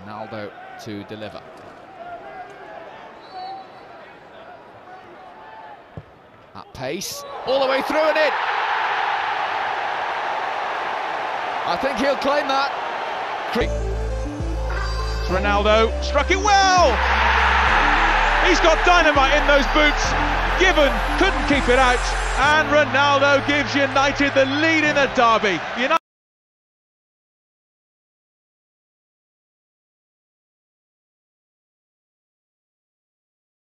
Ronaldo to deliver. At pace, all the way through and in. I think he'll claim that. It's Ronaldo, struck it well! He's got dynamite in those boots. Given couldn't keep it out, and Ronaldo gives United the lead in the derby.